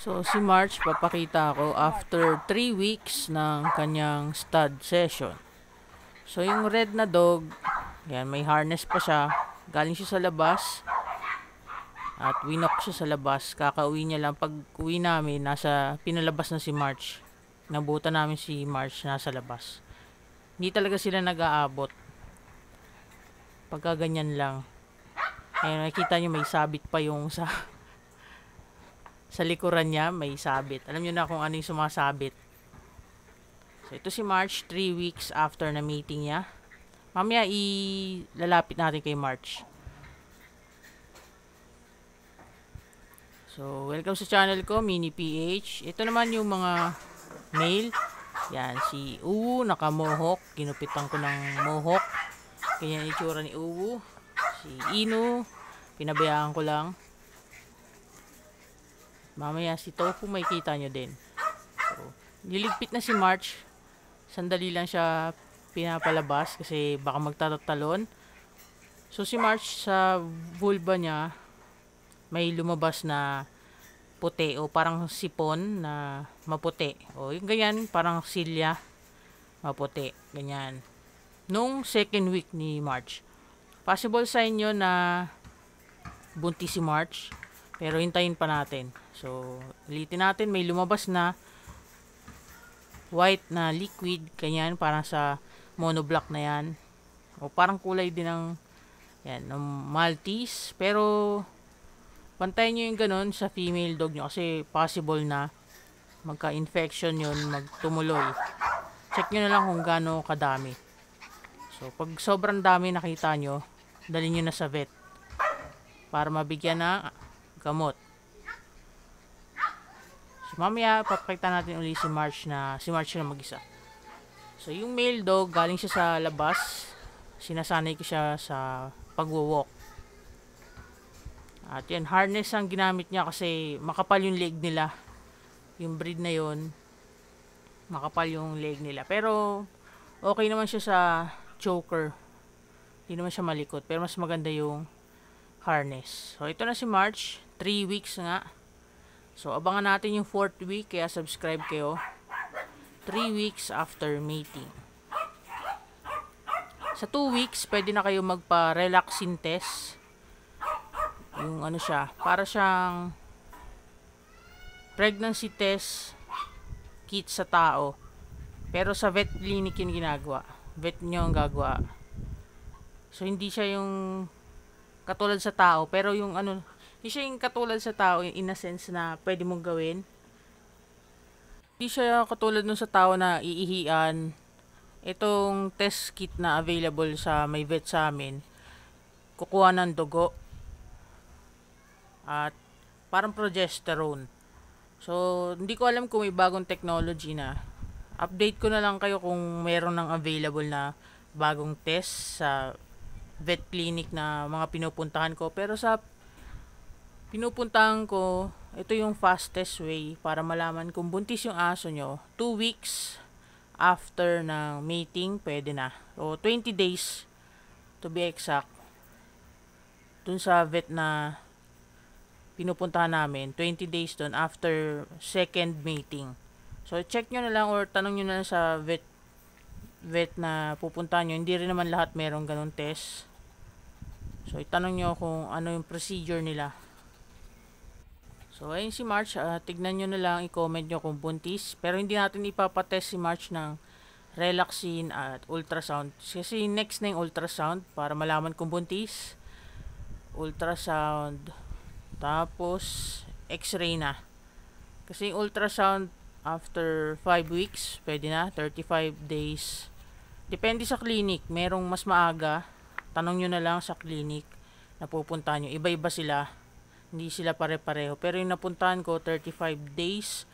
So, si March, papakita ako after 3 weeks ng kanyang stud session. So, yung red na dog, yan, may harness pa siya. Galing siya sa labas. At winok siya sa labas. Kakauwi niya lang. Pag uwi namin, pinalabas na si March. Nabutan namin si March nasa labas. Hindi talaga sila nag-aabot. Pagka ganyan lang. Ayun, nakikita niyo may sabit pa yung sa likuran niya, may sabit. Alam niyo na kung ano yung sumasabit. So, ito si March, 3 weeks after na meeting niya. Mamaya, ilalapit natin kay March. So, welcome sa channel ko, Mini PH. Ito naman yung mga male. Yan, si Uwu, naka-mohawk. Ginupitan ko ng mohawk. Ganyan yung itsura ni Uwu. Si Inu, pinabayaan ko lang. Mamaya si Tofu may kita nyo din. So, niligpit na si March. Sandali lang siya pinapalabas kasi baka magtatatalon. So si March sa vulva niya may lumabas na puti o parang sipon na maputi. O yung ganyan, parang silya maputi. Ganyan. Nung second week ni March. Possible sa inyo na buntis si March. Pero hintayin pa natin. So, ulitin natin. May lumabas na white na liquid. Ganyan. Parang sa monoblock na yan. O parang kulay din ng ng Maltese. Pero, pantayin nyo yung ganun sa female dog nyo. Kasi possible na magka-infection yun. Magtumuloy. Check nyo na lang kung gaano kadami. So, pag sobrang dami nakita nyo, dalhin nyo na sa vet. Para mabigyan na gamot. So, mamaya, papakita natin ulit si March na mag-isa. So, yung male dog, galing siya sa labas. Sinasanay ko siya sa pagwo-walk. At yan, harness ang ginamit niya kasi makapal yung leg nila. Yung breed na yon, makapal yung leg nila. Pero, okay naman siya sa choker. Hindi naman siya malikot. Pero mas maganda yung harness. So, ito na si March. 3 weeks nga. So, abangan natin yung 4th week. Kaya subscribe kayo. 3 weeks after mating. Sa 2 weeks, pwede na kayo magpa-relaxin test. Yung ano siya. Para siyang pregnancy test kit sa tao. Pero sa vet clinic yung ginagawa. Vet nyo ang gagawa. So, hindi siya yung katulad sa tao, pero yung ano, hindi siya yung katulad sa tao in a sense na pwede mong gawin. Hindi siya katulad nun sa tao na iihian. Itong test kit na available sa may vet sa amin, kukuha ng dugo at parang progesterone. So, hindi ko alam kung may bagong technology na. Update ko na lang kayo kung meron ng available na bagong test sa vet clinic na mga pinupuntahan ko. Pero sa pinupuntahan ko, ito yung fastest way para malaman kung buntis yung aso nyo. 2 weeks after ng mating, pwede na. O 20 days to be exact. Dun sa vet na pinupuntahan namin, 20 days dun after second mating. So check nyo na lang or tanong nyo na lang sa vet na pupuntahan nyo. Hindi rin naman lahat merong ganun test. So, itanong nyo kung ano yung procedure nila. So, ayun si March. Tignan nyo na lang, i-comment nyo kung buntis. Pero hindi natin ipapatest si March ng relaxin at ultrasound. Kasi next na yung ultrasound para malaman kung buntis. Ultrasound. Tapos, x-ray na. Kasi yung ultrasound after 5 weeks, pwede na. 35 days. Depende sa clinic. Merong mas maaga. Tanong nyo na lang sa clinic na pupuntahan nyo. Iba-iba sila. Hindi sila pare-pareho. Pero yung napuntahan ko, 35 days.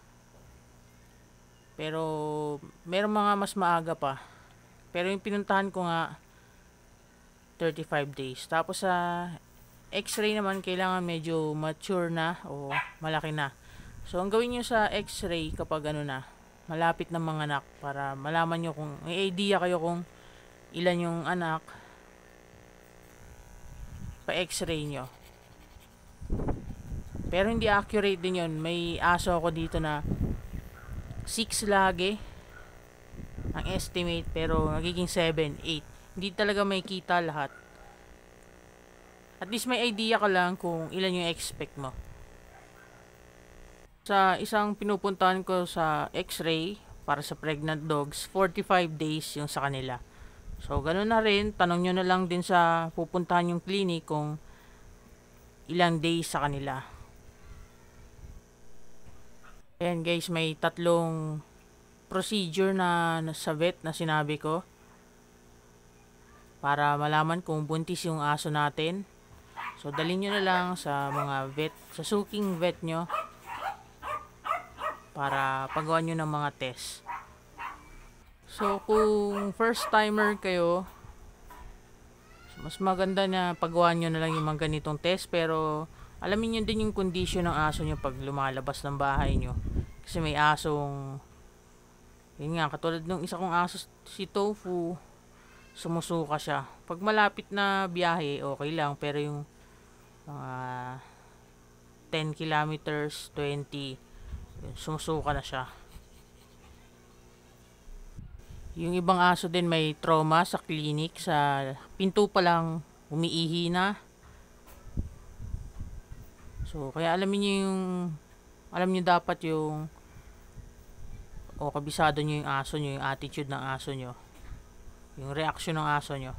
Pero, meron mga mas maaga pa. Pero yung pinuntahan ko nga, 35 days. Tapos sa x-ray naman, kailangan medyo mature na o malaki na. So, ang gawin nyo sa x-ray kapag ano na, malapit na mga anak para malaman nyo kung, may idea kayo kung ilan yung anak, pa x-ray nyo. Pero hindi accurate din yun. May aso ako dito na 6 lagi ang estimate, pero nagiging 7, 8. Hindi talaga may kita lahat. At least may idea ka lang kung ilan yung expect mo. Sa isang pinupuntahan ko sa X-ray para sa pregnant dogs, 45 days yung sa kanila. So, ganun na rin. Tanong nyo na lang din sa pupuntahan yung clinic kung ilang days sa kanila. Ayan guys, may tatlong procedure na sa vet na sinabi ko para malaman kung buntis yung aso natin. So, dalhin nyo na lang sa mga vet, sa suking vet nyo para pagawa nyo ng mga test. So, kung first timer kayo, mas maganda na pagawa nyo na lang yung mga ganitong test, pero alamin nyo din yung condition ng aso nyo pag lumalabas ng bahay nyo. Kasi may asong, yun nga, katulad ng isa kong aso, si Tofu, sumusuka siya. Pag malapit na biyahe, okay lang, pero yung mga 10 kilometers, 20, sumusuka na siya. Yung ibang aso din may trauma sa clinic, sa pinto pa lang umiihi na. So, kaya alamin niyo yung, alam niyo dapat yung, o kabisado niyo yung aso niyo, yung attitude ng aso niyo, yung reaction ng aso niyo.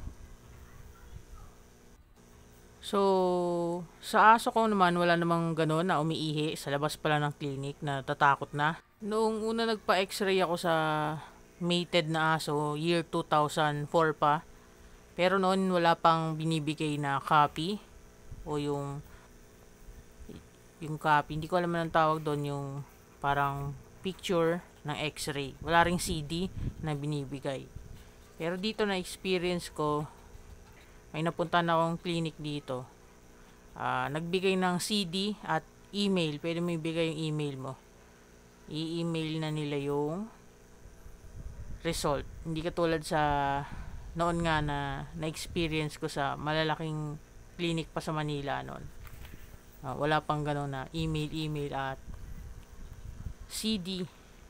So, sa aso ko naman, wala namang gano'n na umiihi sa labas pala ng clinic na tatakot na. Noong una nagpa-x-ray ako sa mated na aso, year 2004 pa. Pero noon wala pang binibigay na copy o yung copy, hindi ko alam ang tawag doon, yung parang picture ng x-ray. Wala ring CD na binibigay. Pero dito na experience ko, may napunta na akong clinic dito. Nagbigay ng CD at email. Pwede mo ibigay yung email mo. I-email na nila yung result. Hindi katulad sa noon nga na experience ko sa malalaking clinic pa sa Manila noon. Wala pang gano'n na email at CD.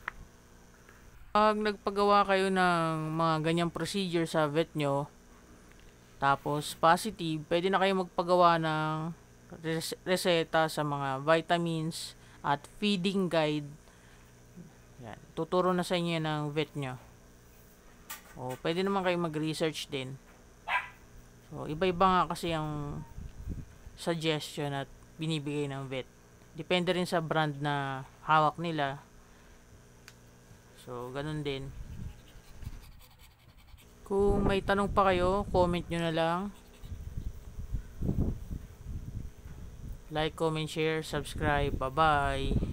Pag nagpagawa kayo ng mga ganyang procedure sa vet nyo, tapos positive, pwede na kayo magpagawa ng reseta sa mga vitamins at feeding guide. Yan. Tuturo na sa inyo ng vet nyo. O, pwede naman kayo mag-research din. So, iba-iba nga kasi ang suggestion at binibigay ng vet. Depende rin sa brand na hawak nila. So, ganun din. Kung may tanong pa kayo, comment nyo na lang. Like, comment, share, subscribe. Bye-bye.